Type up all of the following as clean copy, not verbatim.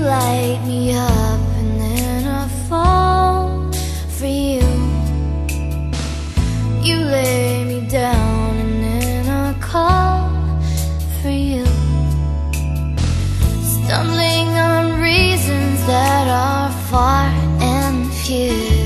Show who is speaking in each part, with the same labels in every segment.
Speaker 1: light me up and then I fall for you. You lay me down and then I call for you. Stumbling on reasons that are far and few.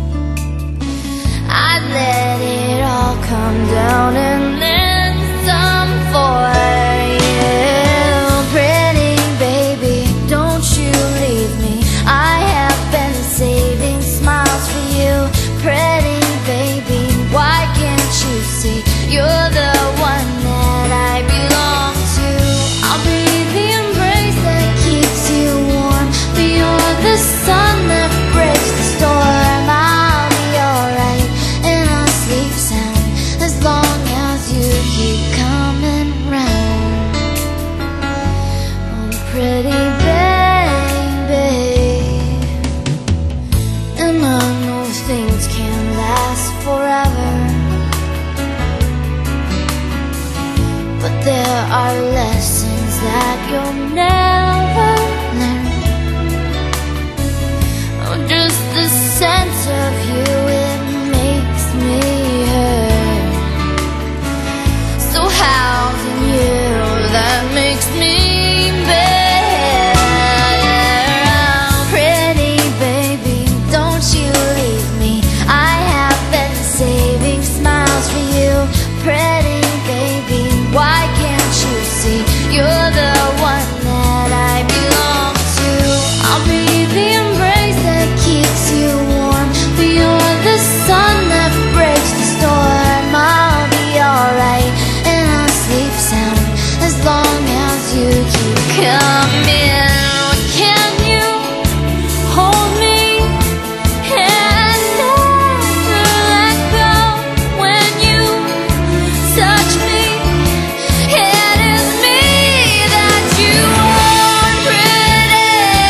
Speaker 1: I let it all come down and then some for you. Pretty baby, don't you leave me. I have been saving smiles for you. Pretty baby, why can't you see you're the one that I belong to? I'll be the embrace that keeps you warm. You're the sun that breaks the storm. I'll be alright and I'll sleep sound as long as you keep coming round. Oh, pretty baby. And I know things can't last forever, but there are lessons that you'll never learn. Oh, just the sense of you, it makes me hurt. So housing you, that makes me better. Pretty baby, don't you leave me. I have been saving smiles for you. Pretty baby, why can't you see you're the one that I belong to? I'll be the embrace that keeps you warm. You're the sun that breaks the storm. I'll be alright and I'll sleep sound as long as you keep coming. Can you hold me and never let go when you touch me? It is me that you want, pretty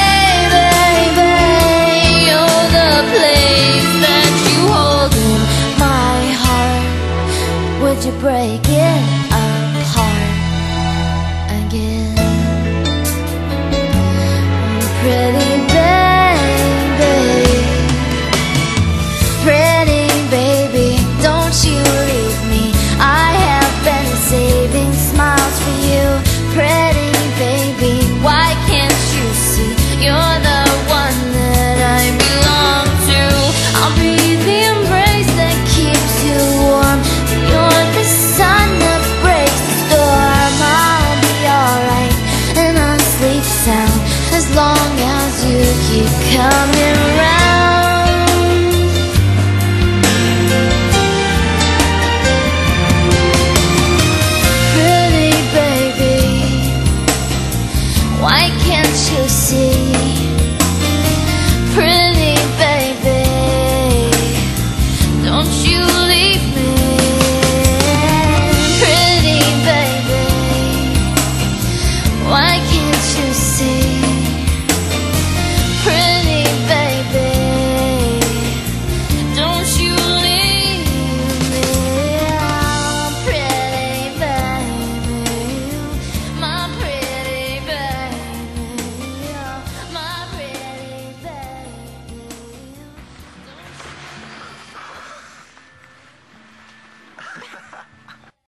Speaker 1: baby. You're the place that you hold in my heart. Would you break it apart again? Pretty baby, pretty baby, don't you leave me. I have been saving smiles for you. Pretty baby, why can't you see you're the one that I belong to? I'll be the embrace that keeps you warm. You're the sun that breaks the storm. I'll be alright and I'll sleep sound as long as you keep coming.